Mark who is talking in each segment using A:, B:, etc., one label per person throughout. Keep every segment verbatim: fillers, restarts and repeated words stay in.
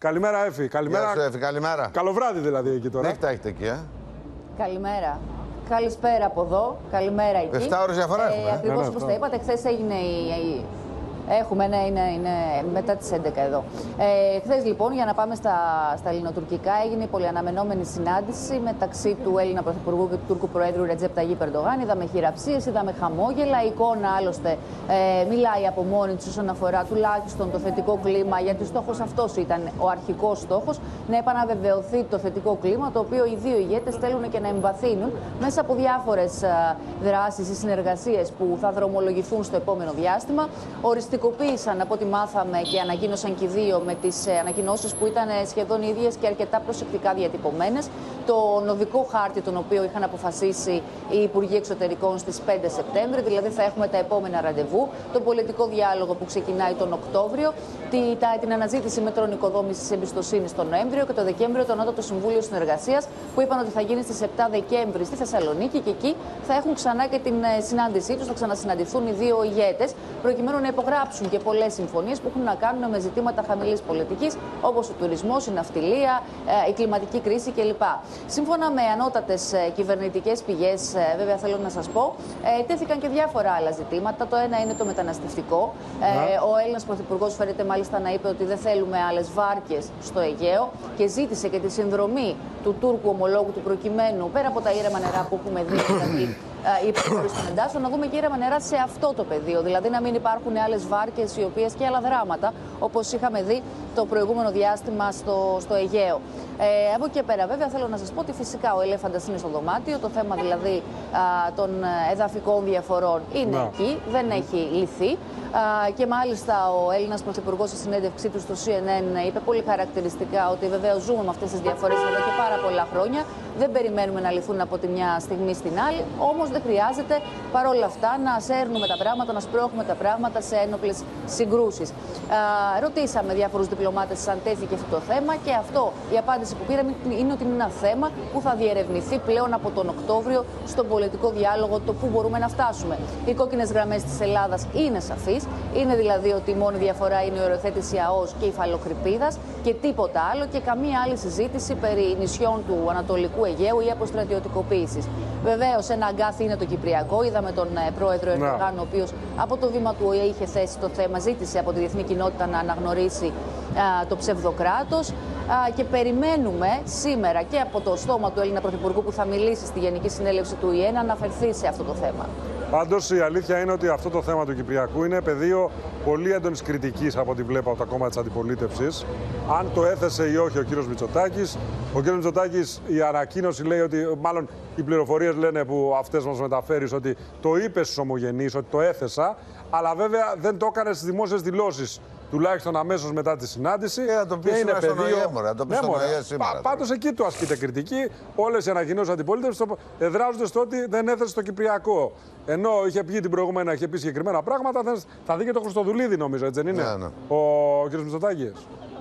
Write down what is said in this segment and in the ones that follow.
A: Καλημέρα, Έφη. Καλημέρα.
B: Γεια σου, Έφη. Καλημέρα.
A: Καλό βράδυ δηλαδή εκεί τώρα.
B: Νύχτα έχετε εκεί, ε.
C: Καλημέρα. Καλησπέρα από εδώ. Καλημέρα εκεί.
B: εφτά ώρες διαφορά έχουμε.
C: Ε, Ακριβώς
A: ναι,
C: όπως
A: ναι,
C: τα είπατε, χθες έγινε η. η... Έχουμε, ναι, είναι, είναι μετά τις έντεκα εδώ. Ε, χθες λοιπόν, για να πάμε στα, στα ελληνοτουρκικά, έγινε η πολυαναμενόμενη συνάντηση μεταξύ του Έλληνα Πρωθυπουργού και του Τούρκου Προέδρου Ρετζέπ Ταγίπ Ερντογάν. Είδαμε χειραψίες, είδαμε χαμόγελα. Η εικόνα άλλωστε ε, μιλάει από μόνη της όσον αφορά τουλάχιστον το θετικό κλίμα, γιατί στόχος αυτός ήταν ο αρχικός στόχος, να επαναβεβαιωθεί το θετικό κλίμα, το οποίο οι δύο ηγέτες θέλουν και να εμβαθύνουν μέσα από διάφορες δράσεις ή συνεργασίες που θα δρομολογηθούν στο επόμενο διάστημα. Οριστικοποίησαν, από ό,τι μάθαμε και ανακοίνωσαν και οι δύο με τις ανακοινώσεις που ήταν σχεδόν ίδιες και αρκετά προσεκτικά διατυπωμένες, το οδικό χάρτη τον οποίο είχαν αποφασίσει οι Υπουργοί Εξωτερικών στις πέντε Σεπτέμβρη, δηλαδή θα έχουμε τα επόμενα ραντεβού, τον πολιτικό διάλογο που ξεκινάει τον Οκτώβριο, την αναζήτηση μέτρων οικοδόμησης εμπιστοσύνης τον Νοέμβριο και το Δεκέμβριο το Ανώτατο Συμβούλιο Συνεργασίας που είπαν ότι θα γίνει στις επτά Δεκέμβρη στη Θεσσαλονίκη και εκεί θα έχουν ξανά και την συνάντησή τους, θα ξανασυναντηθούν οι δύο ηγέτες προκειμένου να υπογράψουν και πολλές συμφωνίες που έχουν να κάνουν με ζητήματα χαμηλής πολιτικής όπως ο τουρισμός, η ναυτιλία, η κλιματική κρίση κλπ. Σύμφωνα με ανώτατες κυβερνητικές πηγές, βέβαια θέλω να σας πω, τέθηκαν και διάφορα άλλα ζητήματα. Το ένα είναι το μεταναστευτικό. Yeah. Ο Έλληνας Πρωθυπουργός φέρεται μάλιστα να είπε ότι δεν θέλουμε άλλες βάρκες στο Αιγαίο και ζήτησε και τη συνδρομή του Τούρκου ομολόγου του προκειμένου, πέρα από τα ήρεμα νερά που έχουμε δει, δηλαδή η υποχώρηση των εντάσσεων, να δούμε και ήρεμα νερά σε αυτό το πεδίο. Δηλαδή να μην υπάρχουν άλλες βάρκες οι οποίες και άλλα δράματα, όπως είχαμε δει το προηγούμενο διάστημα στο, στο Αιγαίο. Ε, από εκεί και πέρα, βέβαια, θέλω να σας πω ότι φυσικά ο ελέφαντας είναι στο δωμάτιο. Το θέμα δηλαδή α, των εδαφικών διαφορών είναι να. εκεί, δεν έχει λυθεί. Α, και μάλιστα ο Έλληνας Πρωθυπουργός στη συνέντευξή του στο σι εν εν είπε πολύ χαρακτηριστικά ότι βεβαίως ζούμε με αυτές τις διαφορές εδώ και πάρα πολλά χρόνια. Δεν περιμένουμε να λυθούν από τη μια στιγμή στην άλλη, όμως δεν χρειάζεται παρόλα αυτά να σέρνουμε τα πράγματα, να σπρώχνουμε τα πράγματα σε ένοπλες συγκρούσεις. Α, ρωτήσαμε διάφορους διπλωμάτες αν τέθηκε αυτό το θέμα και αυτό η απάντηση που πήραμε είναι ότι είναι ένα θέμα που θα διερευνηθεί πλέον από τον Οκτώβριο στον πολιτικό διάλογο, το πού μπορούμε να φτάσουμε. Οι κόκκινες γραμμές της Ελλάδας είναι σαφείς, είναι δηλαδή ότι η μόνη διαφορά είναι η οριοθέτηση ΑΟΣ και υφαλοκρηπίδας και τίποτα άλλο και καμία άλλη συζήτηση περί νησιών του Ανατολικού Αιγαίου ή αποστρατιωτικοποίησης. Βεβαίως, ένα αγκάθι είναι το Κυπριακό. Είδαμε τον ε, πρόεδρο Ερντογάν, ο οποίος από το βήμα του ΟΗΕ είχε θέσει το θέμα, ζήτησε από τη διεθνή κοινότητα να αναγνωρίσει α, το ψευδοκράτος. Α, και περιμένουμε σήμερα και από το στόμα του Έλληνα Πρωθυπουργού που θα μιλήσει στη Γενική Συνέλευση του ΟΗΕ να αναφερθεί σε αυτό το θέμα.
A: Πάντως η αλήθεια είναι ότι αυτό το θέμα του Κυπριακού είναι πεδίο πολύ έντονης κριτικής από ό,τι βλέπω από τα κόμματα της αντιπολίτευσης. Αν το έθεσε ή όχι ο κύριος Μητσοτάκης. Ο κύριος Μητσοτάκης, η ανακοίνωση λέει ότι, μάλλον οι πληροφορίες λένε που αυτές μας μεταφέρεις, ότι το είπε στους ομογενείς, ότι το έθεσα, αλλά βέβαια δεν το έκανε στις δημόσιες δηλώσεις. Τουλάχιστον αμέσως μετά τη συνάντηση.
B: Και να το πει σήμερα στον ΟΗΕ, μωρέ, να το πει στον ΟΗΕ σήμερα.
A: Πάντως εκεί του ασκείται κριτική. Όλες οι ανακοινώσεις αντιπολίτευσης εδράζονται στο ότι δεν έθεσε το Κυπριακό. Ενώ είχε πει την προηγούμενη, είχε πει συγκεκριμένα πράγματα, θα δει και το Χριστοδουλίδη, νομίζω, έτσι δεν είναι,
B: ναι, ναι.
A: ο κ. Μητσοτάκης.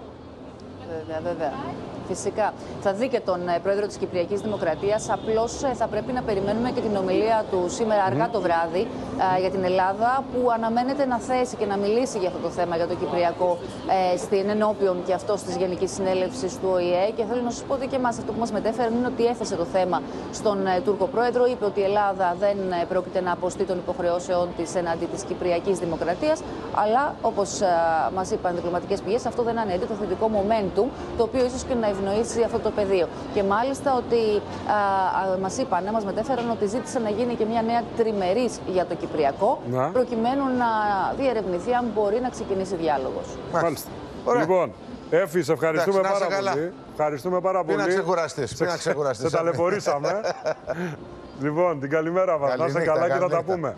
C: Βέβαια, βέβαια. Φυσικά. Θα δει και τον πρόεδρο της Κυπριακής Δημοκρατίας. Απλώς θα πρέπει να περιμένουμε και την ομιλία του σήμερα αργά mm. το βράδυ α, για την Ελλάδα, που αναμένεται να θέσει και να μιλήσει για αυτό το θέμα, για το Κυπριακό, ε, στην ενώπιον και αυτό της Γενικής Συνέλευσης του ΟΗΕ. Και θέλω να σας πω ότι και εμάς αυτό που μας μετέφερε είναι ότι έθεσε το θέμα στον ε, Τούρκο πρόεδρο. Είπε ότι η Ελλάδα δεν ε, πρόκειται να αποστεί των υποχρεώσεών της εναντί της Κυπριακής Δημοκρατίας. Αλλά όπως ε, μας είπαν διπλωματικές πηγές, αυτό δεν αναιρεί το θετικό momentum, το οποίο ίσως και να ευνοήσει αυτό το πεδίο. Και μάλιστα ότι α, α, μας είπαν, μας μετέφεραν ότι ζήτησαν να γίνει και μια νέα τριμερής για το Κυπριακό, να. προκειμένου να διερευνηθεί αν μπορεί να ξεκινήσει διάλογος.
A: Μάλιστα. Λοιπόν, Έφη, σε ευχαριστούμε Εντάξει, πάρα καλά. πολύ. Ευχαριστούμε πάρα πολύ.
B: Πριν να ξεκουραστείς.
A: Σε, σε ταλαιπωρήσαμε. Λοιπόν, την καλημέρα μας. Να είστε καλά και θα τα πούμε.